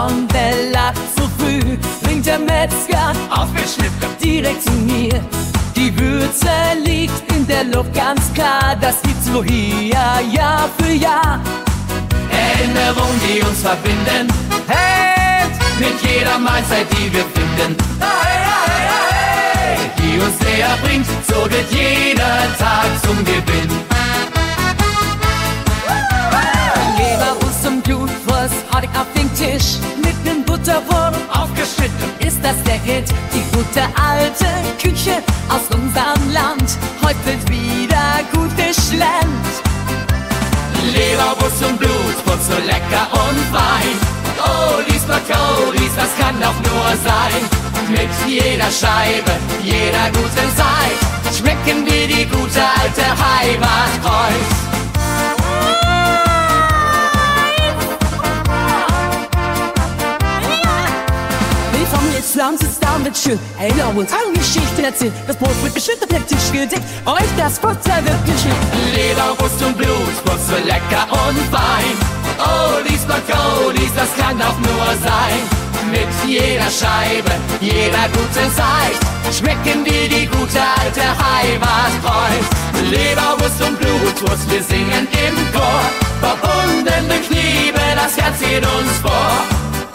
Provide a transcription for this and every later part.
Rondella zu früh bringt der Metzger aufgeschnitten direkt zu mir. Die Würze liegt in der Luft, ganz klar, das gibt's nur hier, Jahr für Jahr. Erinnerungen, die uns verbinden, hey, mit jeder Mahlzeit, die wir finden, hey, hey, hey, die uns näher bringt, so wird jeder Tag zum Gewinn. Leberwurst und Blutwurst, hautig auf den Tisch, mit nem Butterwurm aufgeschnitten, ist das der Hit. Die gute alte Küche aus unserem Land, heute wird wieder gut geschlemmt. Leberwurst und Blutwurst, so lecker und fein. Oldies McColdies, das kann doch nur sein. Mit jeder Scheibe, jeder guten Zeit, schmecken wir die gute alte Heimatkreuz. Slums ist damit schön, Erinnerungen und Geschichten erzählt. Das Brot wird geschnitten, auf den Tisch gedeckt, euch das Butter wird geschnitten. Leberwurst und Blutwurst, so lecker und fein. Oldies McColdies, das kann doch nur sein. Mit jeder Scheibe, jeder guten Zeit, schmecken wir die gute alte Heimatkreuz. Leberwurst und Blutwurst, wir singen im Chor. Verbunden durch Liebe, das Herz geht uns vor.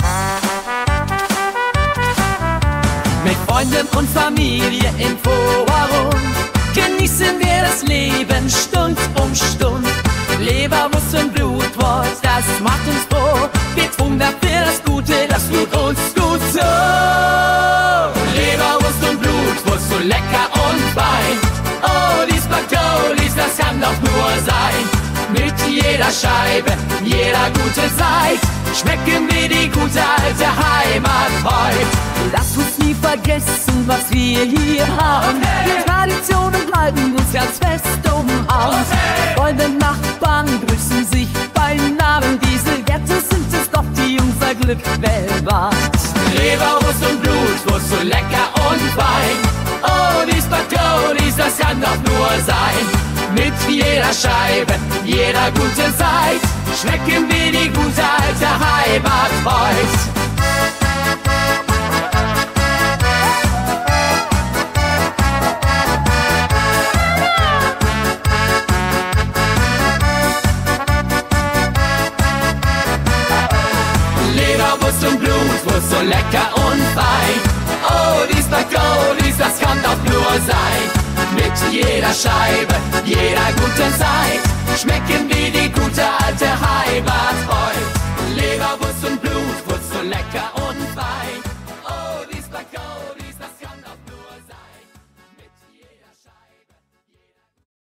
Mit Freunden und Familie im Forum genießen wir das Leben Stund um Stund. Leberwurst und Blutwurst, das macht uns froh. Wir tun dafür das Gute, das tut uns gut so. Leberwurst und Blutwurst, so lecker und fein. Oldies McColdies, das kann doch nur sein. Mit jeder Scheibe, jeder gute Zeit, schmecken wir die gute alte Heimat heute. Lasst uns nie vergessen, was wir hier haben. Die Traditionen bleiben uns ganz fest umhauen. Freunde, Nachbarn grüßen sich beim Namen. Diese Werte sind es doch, die unser Glück bewahren. Leberwurst und Blutwurst, so lecker und fein. Oldies McColdies, das kann doch nur sein. Mit jeder Scheibe, jeder guten Zeit, schmecken wir die gute alte Heimat heute. Leberwurst und Blutwurst, so lecker und fein. Oldies McColdies, das kann doch nur sein. Mit jeder Scheibe, jeder guten Zeit, schmecken